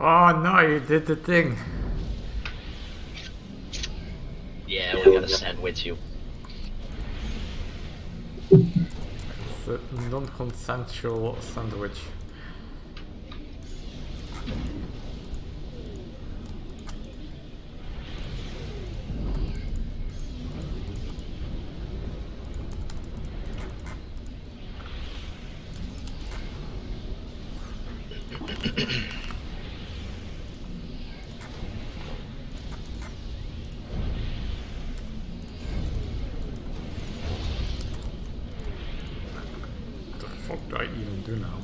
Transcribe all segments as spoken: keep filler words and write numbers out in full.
Oh no, you did the thing. Yeah, we gotta sandwich you. It's a non-consensual sandwich. What do I even do now?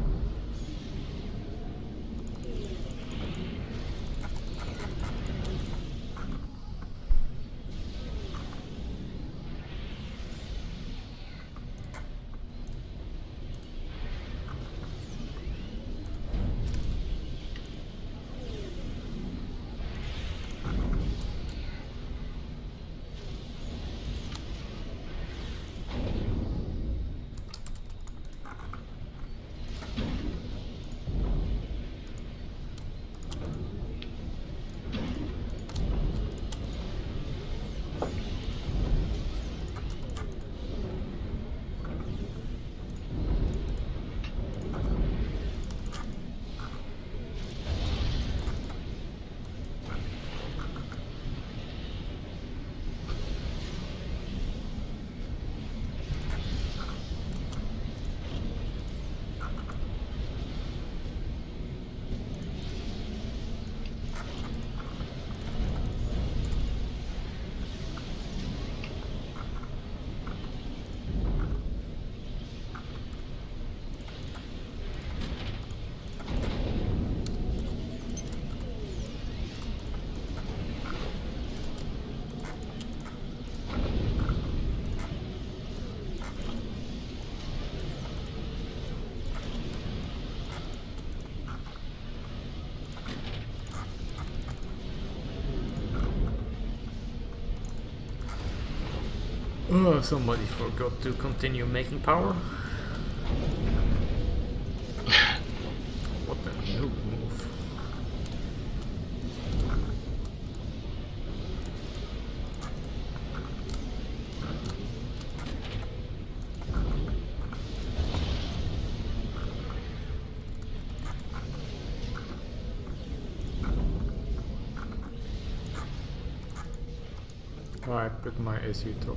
Oh, somebody forgot to continue making power. What a noob move. Oh, I put my A C top.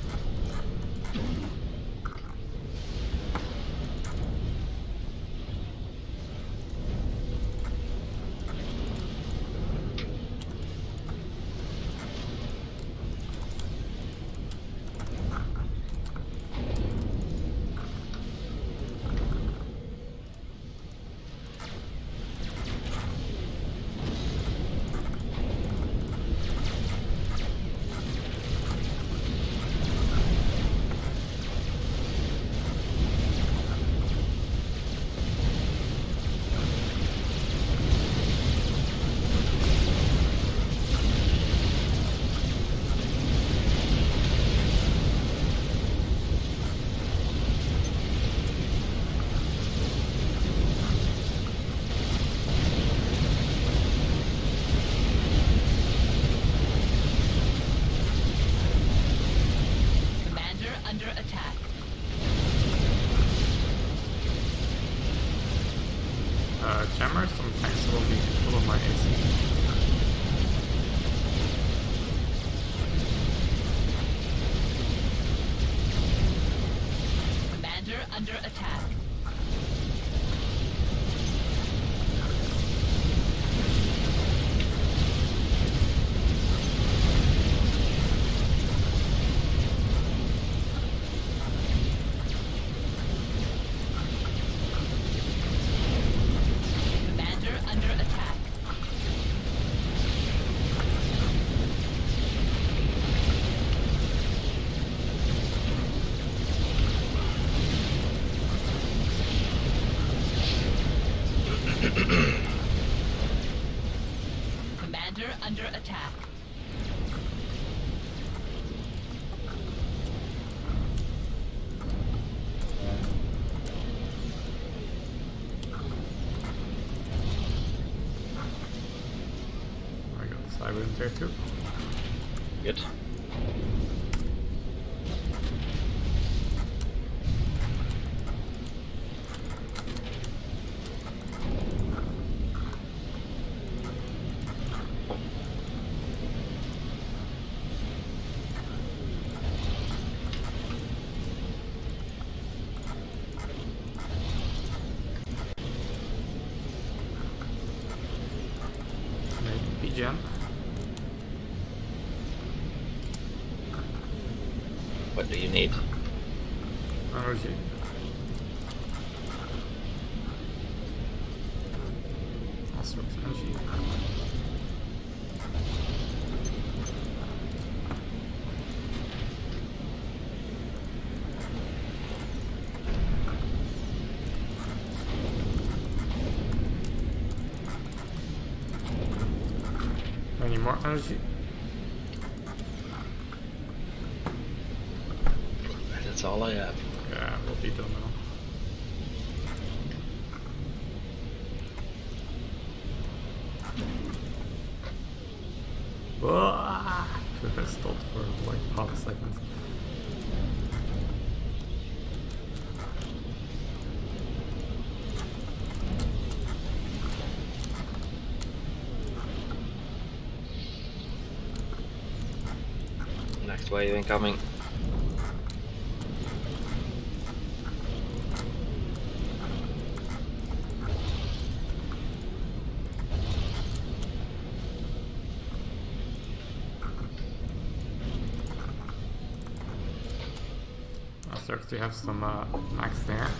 Jammers, sometimes will be full of my A C. Commander under attack. I went there too. Good. Maybe Gen. What do you need? Energy. Also energy. Any more energy? That's all I have. Yeah, we'll be done now. Whoa! Stopped for like half a second. Next wave incoming. Do you have some uh, max there?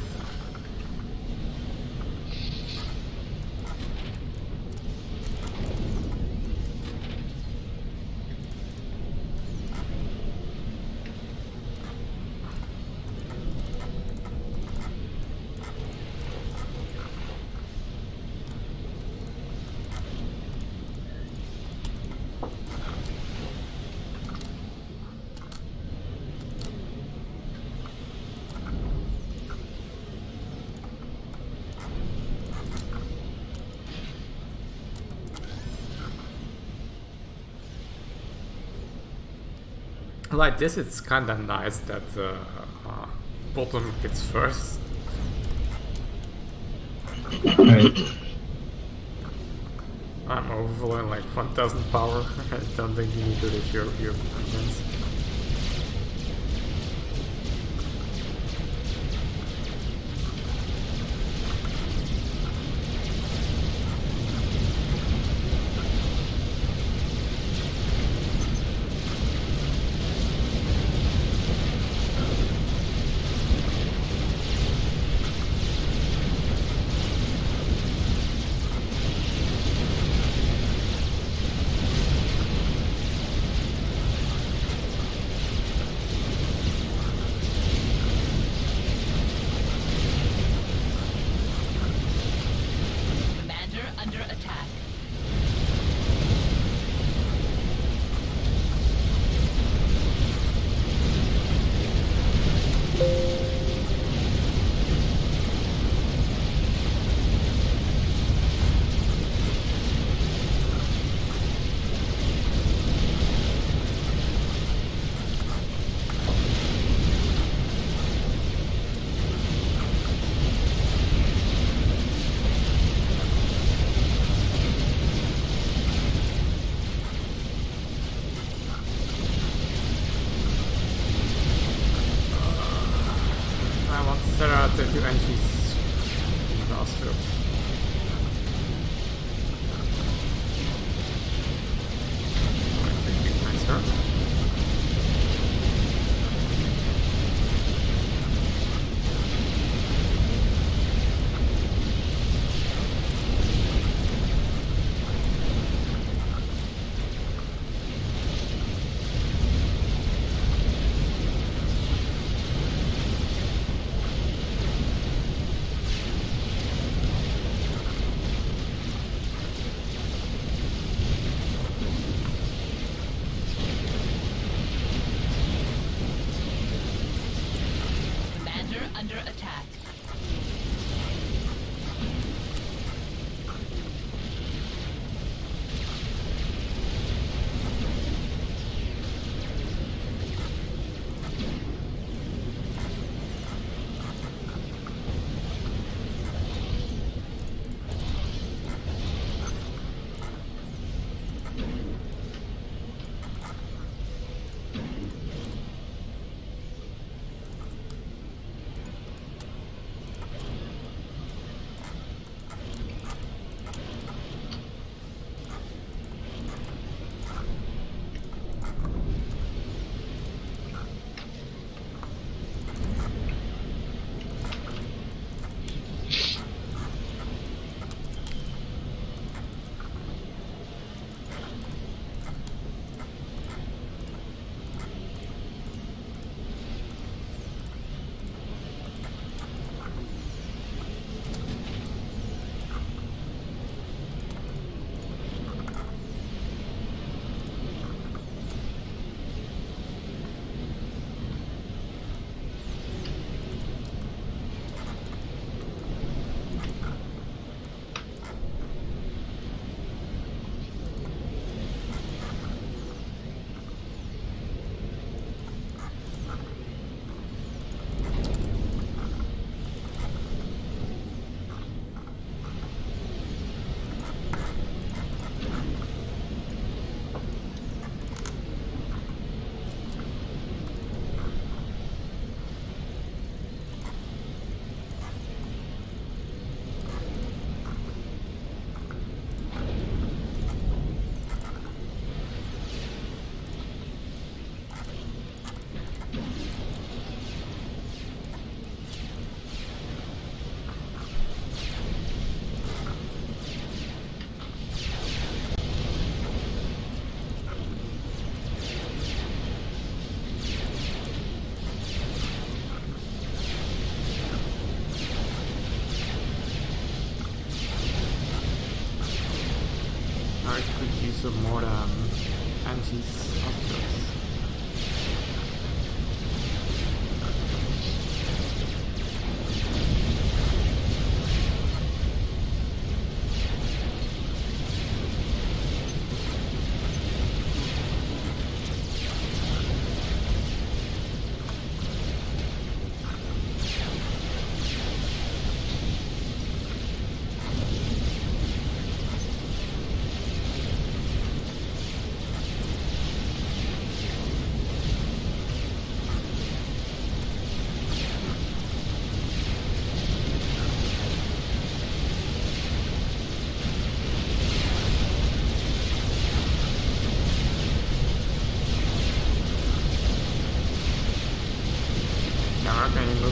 Like this, it's kinda nice that uh, uh, bottom gets first. Right. I'm overflowing like one thousand power. I don't think you need to if you're your friends. thirty entries in the last field. Nicer.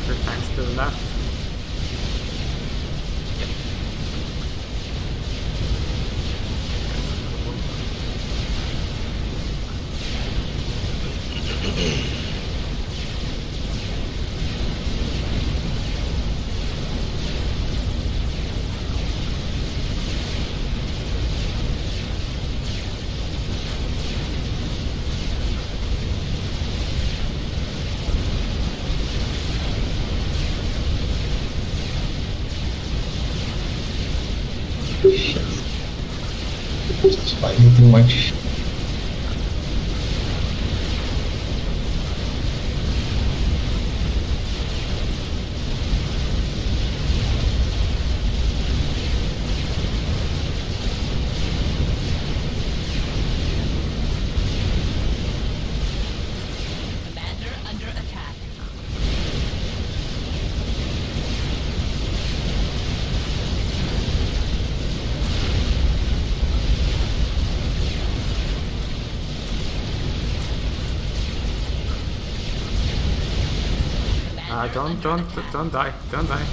Three tanks to the left. Shit. Just fighting too much. Commander under attack. Uh, don't, don't, don't die, don't die.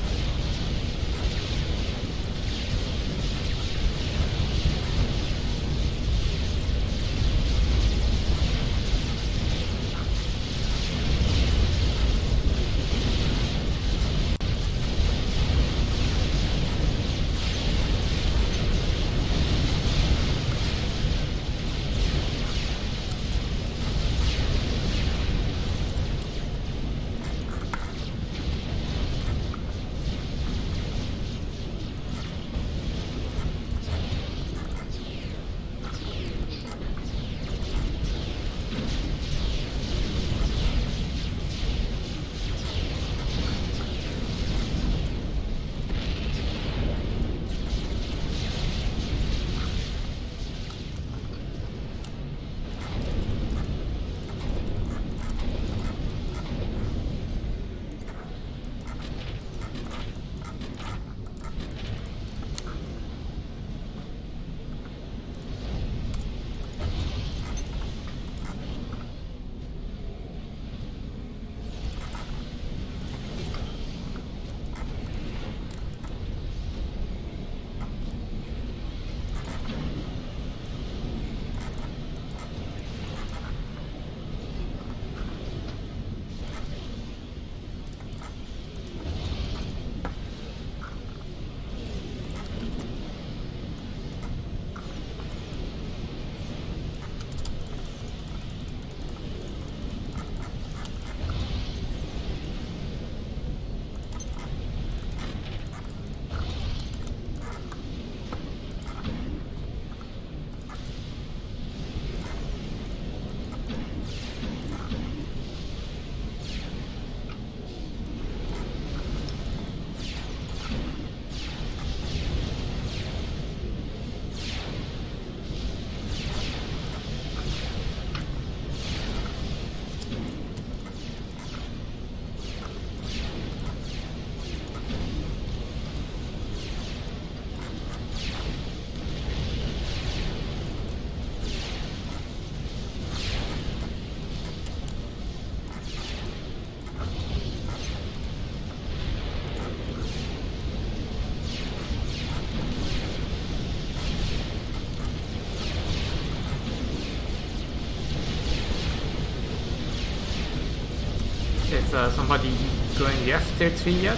Is uh, somebody going left tier three yet?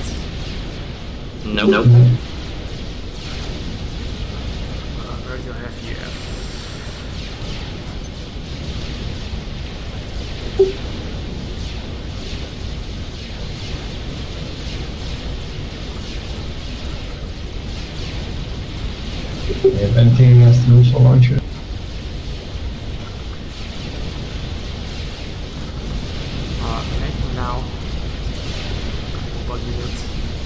Nope. Nope. Uh, where do I have you at? If anything has to lose a launcher. Uh, making now. What units?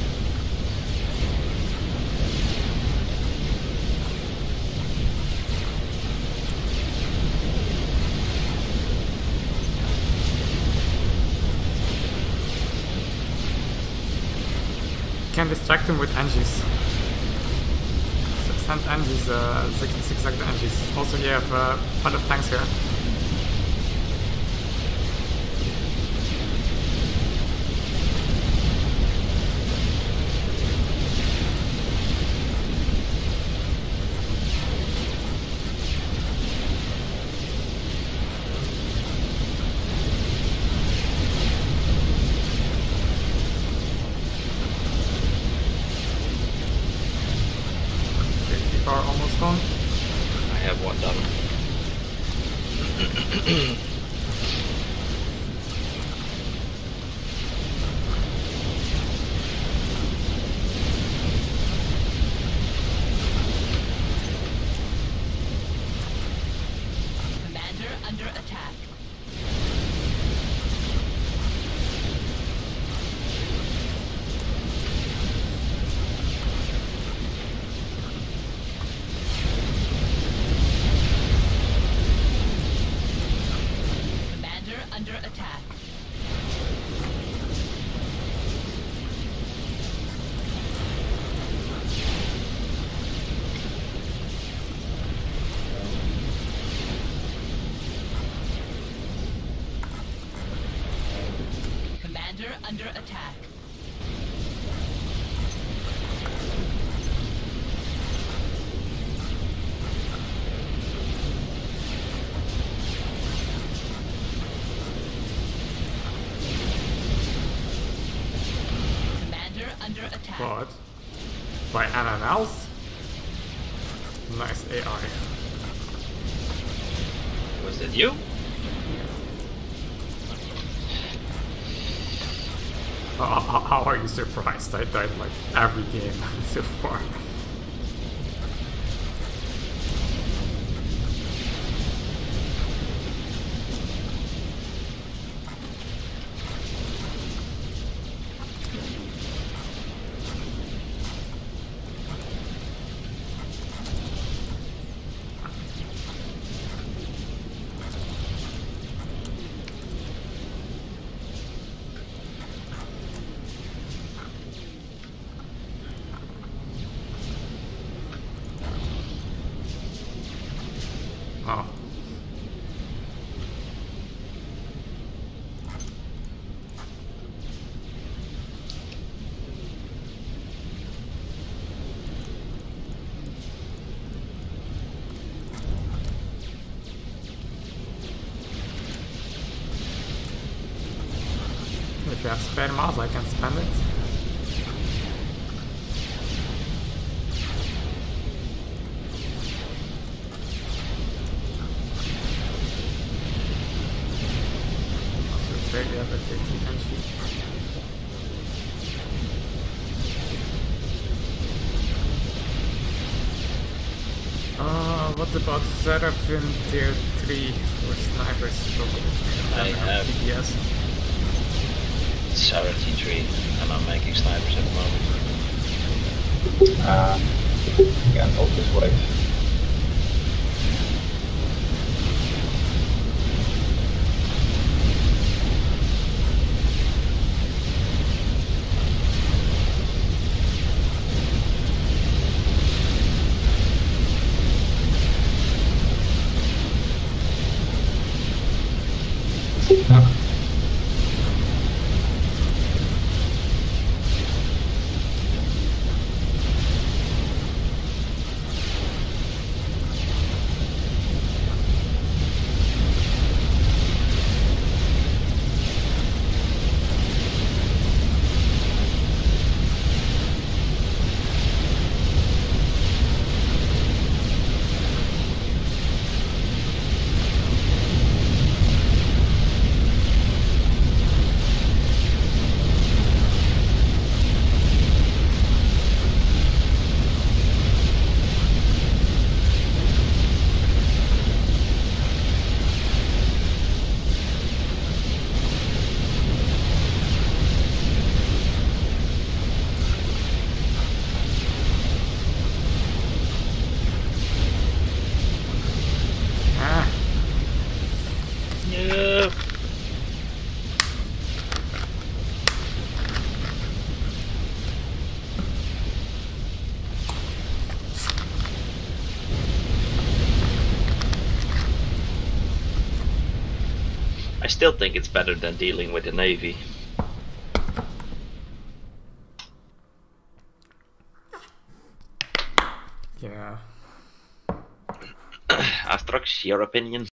Can distract him with Angies. Send Angies, uh, six, six exact Angies. Also, you have uh, a lot of tanks here. under attack. Commander under attack. Under attack. But by anyone else? Nice A I. Was it you? Uh, how, how are you surprised? I died like every game so far. Oh. If you have spare mouse, I can spend it. Very ever taking energy. Uh, what about Seraphim tier three for snipers? I have Yes. Sarah T three. I'm not making snipers at the moment. Uh, again, hold this wave. Yeah. No. I still think it's better than dealing with the Navy. Yeah. Astrox, your opinion?